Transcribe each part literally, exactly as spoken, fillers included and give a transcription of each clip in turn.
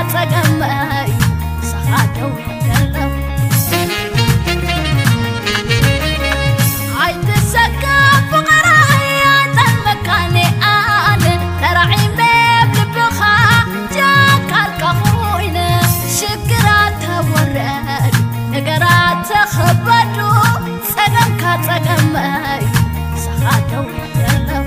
كاتجمعي سخاتو يلو عيد السكاب فقرايا تنمكاني آن ترعي ميب لبخا جاك الكخوين شكرات ورد نقرات خبدو سقم كاتجمعي سخاتو يلو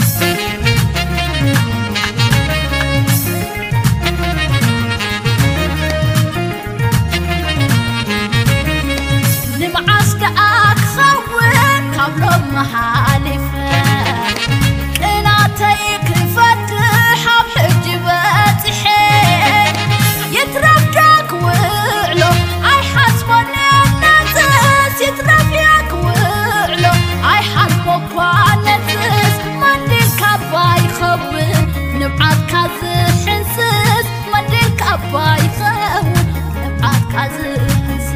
محالفة كناتيك فتح بحجبات حيل يترفجك وعلو اي حسبني الناس يترفجك وعلو اي حربك وعنتس مندي الكبا يخبر نبعد كازر حنسس مندي الكبا يخبر نبعد كازر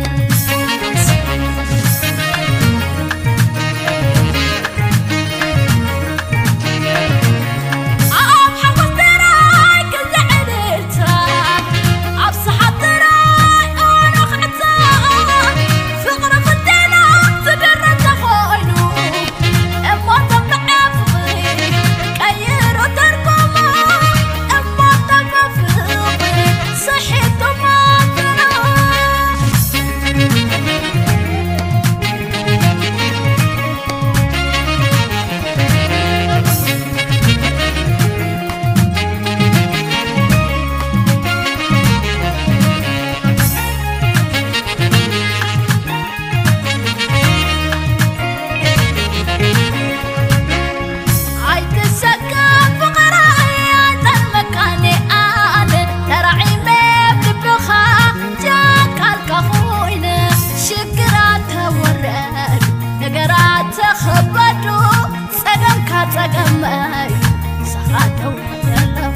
تجمعي سخاتو يلو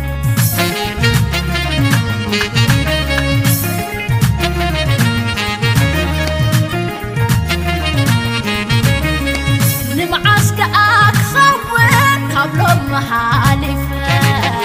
نمعسك أكخوين قبل محالفة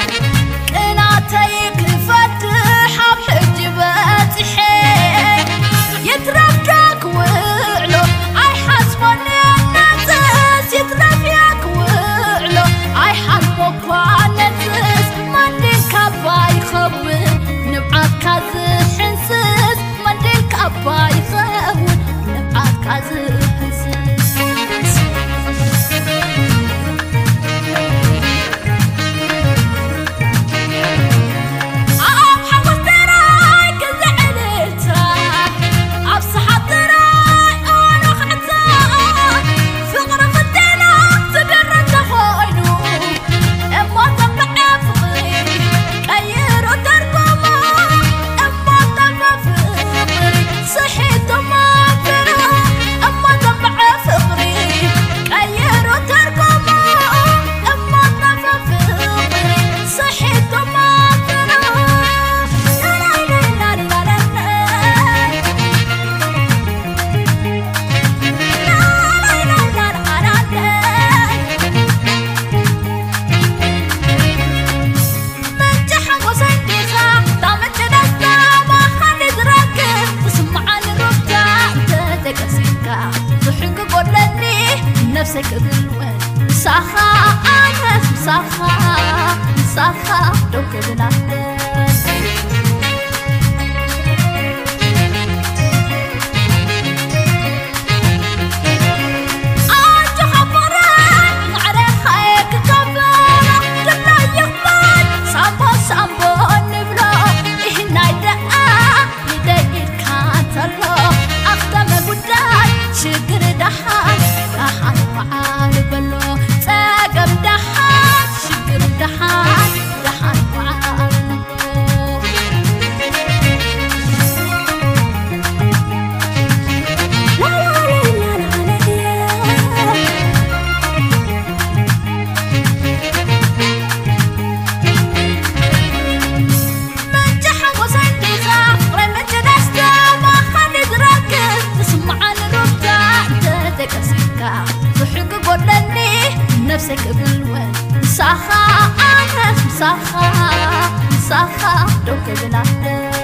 كناتيك فتح بحجبات حيل يترفجك وعلو اي حسبني الناس يترفجك وعلو اي حربك وعنتس مندي الكبا يخبر نبعد كازر حنسس مندي الكبا يخبر نبعد كازر حنسس نفسك بالوين سخا أنا سخا سخا دوك بنادر نفسك بالوين سخا أنا سخا ساخا دوك بلاده